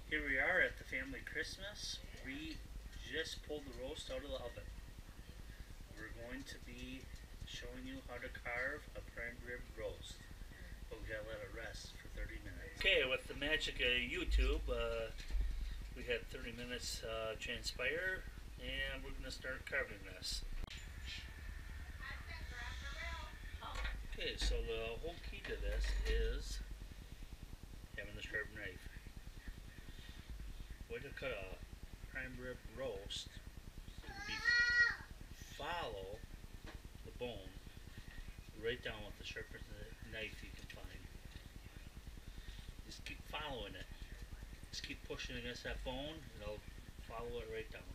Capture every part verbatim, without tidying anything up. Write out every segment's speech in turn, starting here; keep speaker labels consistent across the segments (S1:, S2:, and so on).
S1: Here we are at the family Christmas. We just pulled the roast out of the oven. We're going to be showing you how to carve a prime rib roast, but we gotta let it rest for thirty minutes. Okay, with the magic of YouTube, uh, we had thirty minutes uh, transpire, and we're gonna start carving this. Okay, so the whole key to this is having the sharp knife. Way to cut a prime rib roast would be follow the bone right down with the sharpest knife you can find. Just keep following it. Just keep pushing against that bone and it'll follow it right down.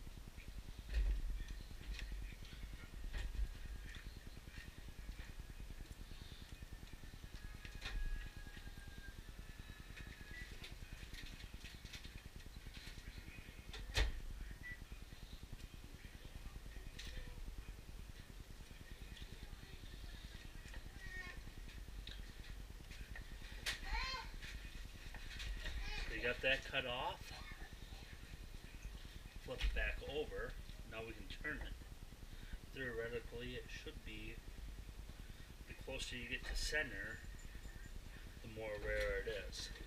S1: You got that cut off, flip it back over, now we can turn it. Theoretically it should be, the closer you get to center, the more rare it is.